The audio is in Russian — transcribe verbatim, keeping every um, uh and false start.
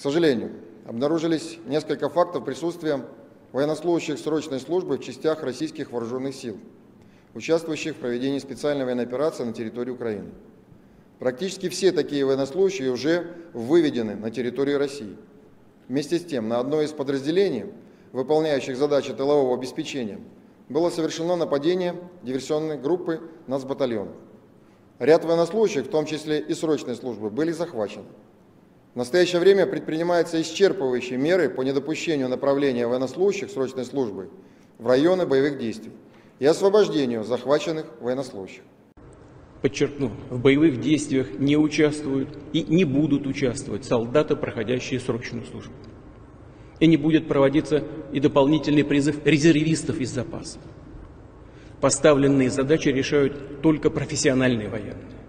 сожалению, обнаружились несколько фактов присутствия военнослужащих срочной службы в частях российских вооруженных сил, участвующих в проведении специальной военной операции на территории Украины. Практически все такие военнослужащие уже выведены на территорию России. Вместе с тем, на одно из подразделений, выполняющих задачи тылового обеспечения, было совершено нападение диверсионной группы нацбатальона. Ряд военнослужащих, в том числе и срочной службы, были захвачены. В настоящее время предпринимаются исчерпывающие меры по недопущению направления военнослужащих срочной службы в районы боевых действий и освобождению захваченных военнослужащих. Подчеркну, в боевых действиях не участвуют и не будут участвовать солдаты, проходящие срочную службу. И не будет проводиться и дополнительный призыв резервистов из запаса. Поставленные задачи решают только профессиональные военные.